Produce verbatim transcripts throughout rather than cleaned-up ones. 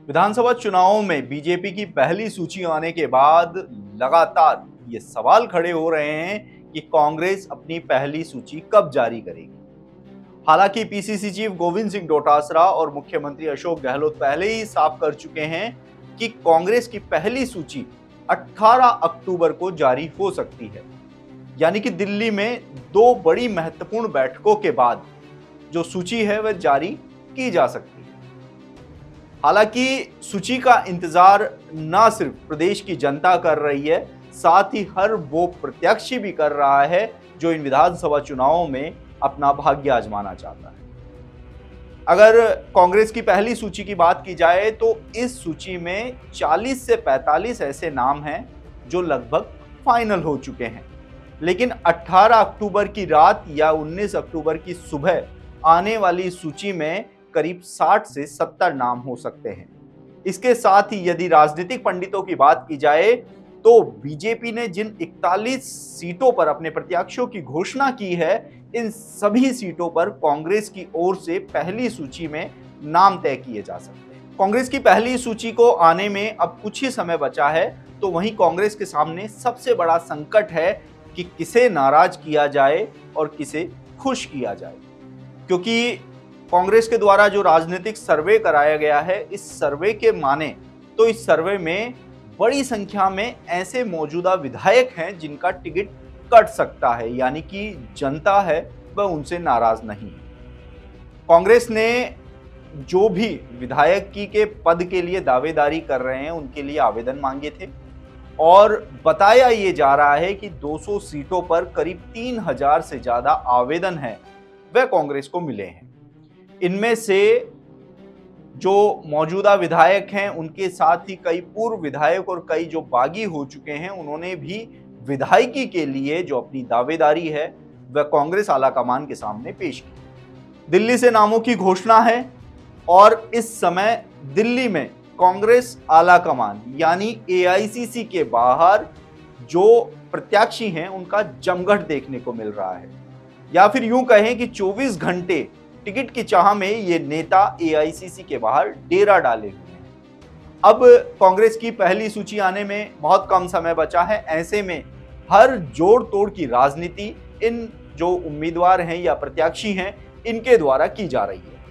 विधानसभा चुनावों में बीजेपी की पहली सूची आने के बाद लगातार ये सवाल खड़े हो रहे हैं कि कांग्रेस अपनी पहली सूची कब जारी करेगी। हालांकि पीसीसी चीफ गोविंद सिंह डोटासरा और मुख्यमंत्री अशोक गहलोत पहले ही साफ कर चुके हैं कि कांग्रेस की पहली सूची अठारह अक्टूबर को जारी हो सकती है, यानी कि दिल्ली में दो बड़ी महत्वपूर्ण बैठकों के बाद जो सूची है वह जारी की जा सकती है। हालांकि सूची का इंतजार न सिर्फ प्रदेश की जनता कर रही है, साथ ही हर वो प्रत्याशी भी कर रहा है जो इन विधानसभा चुनावों में अपना भाग्य आजमाना चाहता है। अगर कांग्रेस की पहली सूची की बात की जाए तो इस सूची में चालीस से पैंतालीस ऐसे नाम हैं जो लगभग फाइनल हो चुके हैं, लेकिन अठारह अक्टूबर की रात या उन्नीस अक्टूबर की सुबह आने वाली सूची में करीब साठ से सत्तर नाम हो सकते हैं। इसके साथ ही यदि राजनीतिक पंडितों की बात की जाए तो बीजेपी ने जिन इकतालीस सीटों पर अपने प्रत्याशियों की घोषणा की है, इन सभी सीटों पर कांग्रेस की ओर से पहली सूची में नाम तय किए जा सकते हैं। कांग्रेस की पहली सूची को आने में अब कुछ ही समय बचा है, तो वहीं कांग्रेस के सामने सबसे बड़ा संकट है कि किसे नाराज किया जाए और किसे खुश किया जाए, क्योंकि कांग्रेस के द्वारा जो राजनीतिक सर्वे कराया गया है, इस सर्वे के माने तो इस सर्वे में बड़ी संख्या में ऐसे मौजूदा विधायक हैं जिनका टिकट कट सकता है, यानी कि जनता है वह उनसे नाराज नहीं है। कांग्रेस ने जो भी विधायक की के पद के लिए दावेदारी कर रहे हैं उनके लिए आवेदन मांगे थे और बताया ये जा रहा है कि दो सौ सीटों पर करीब तीन हज़ार से ज्यादा आवेदन हैं वह कांग्रेस को मिले हैं। इनमें से जो मौजूदा विधायक हैं उनके साथ ही कई पूर्व विधायक और कई जो बागी हो चुके हैं, उन्होंने भी विधायकी के लिए जो अपनी दावेदारी है वह कांग्रेस आलाकमान के सामने पेश की। दिल्ली से नामों की घोषणा है और इस समय दिल्ली में कांग्रेस आलाकमान यानी एआईसीसी के बाहर जो प्रत्याशी हैं उनका जमघट देखने को मिल रहा है, या फिर यूं कहें कि चौबीस घंटे टिकट की चाह में ये नेता एआईसीसी के बाहर डेरा डाले हुए हैं। अब कांग्रेस की पहली सूची आने में बहुत कम समय बचा है, ऐसे में हर जोड़ तोड़ की राजनीति इन जो उम्मीदवार हैं या प्रत्याशी हैं इनके द्वारा की जा रही है।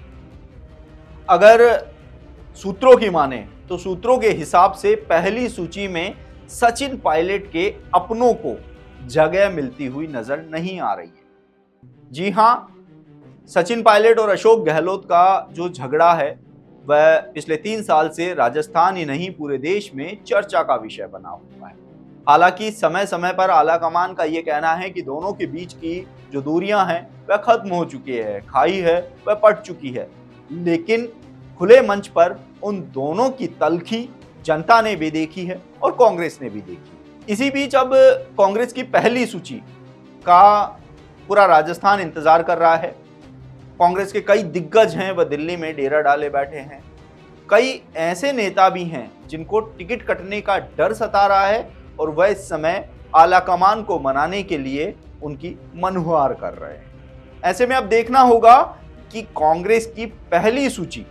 अगर सूत्रों की माने तो सूत्रों के हिसाब से पहली सूची में सचिन पायलट के अपनों को जगह मिलती हुई नजर नहीं आ रही है। जी हां, सचिन पायलट और अशोक गहलोत का जो झगड़ा है वह पिछले तीन साल से राजस्थान ही नहीं पूरे देश में चर्चा का विषय बना हुआ है। हालांकि समय समय पर आलाकमान का यह कहना है कि दोनों के बीच की जो दूरियां हैं वह खत्म हो चुकी है, खाई है वह पट चुकी है, लेकिन खुले मंच पर उन दोनों की तल्खी जनता ने भी देखी है और कांग्रेस ने भी देखी। इसी बीच अब कांग्रेस की पहली सूची का पूरा राजस्थान इंतजार कर रहा है। कांग्रेस के कई दिग्गज हैं वह दिल्ली में डेरा डाले बैठे हैं। कई ऐसे नेता भी हैं जिनको टिकट कटने का डर सता रहा है और वह इस समय आलाकमान को मनाने के लिए उनकी मनुहार कर रहे हैं। ऐसे में अब देखना होगा कि कांग्रेस की पहली सूची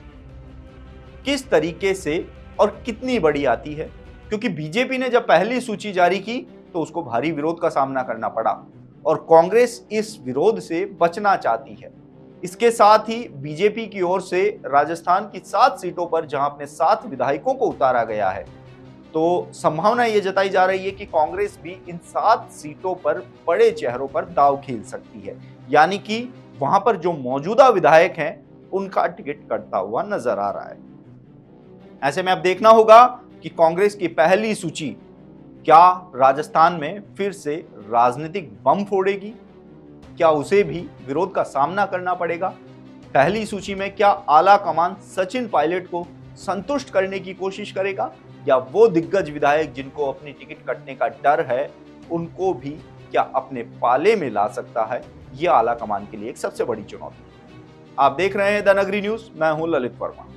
किस तरीके से और कितनी बड़ी आती है, क्योंकि बीजेपी ने जब पहली सूची जारी की तो उसको भारी विरोध का सामना करना पड़ा और कांग्रेस इस विरोध से बचना चाहती है। इसके साथ ही बीजेपी की ओर से राजस्थान की सात सीटों पर जहां अपने सात विधायकों को उतारा गया है, तो संभावना यह जताई जा रही है कि कांग्रेस भी इन सात सीटों पर बड़े चेहरों पर दांव खेल सकती है, यानी कि वहां पर जो मौजूदा विधायक हैं उनका टिकट कटता हुआ नजर आ रहा है। ऐसे में अब देखना होगा कि कांग्रेस की पहली सूची क्या राजस्थान में फिर से राजनीतिक बम फोड़ेगी, क्या उसे भी विरोध का सामना करना पड़ेगा। पहली सूची में क्या आलाकमान सचिन पायलट को संतुष्ट करने की कोशिश करेगा, या वो दिग्गज विधायक जिनको अपनी टिकट कटने का डर है उनको भी क्या अपने पाले में ला सकता है। यह आलाकमान के लिए एक सबसे बड़ी चुनौती है। आप देख रहे हैं द नगरी न्यूज, मैं हूं ललित वर्मा।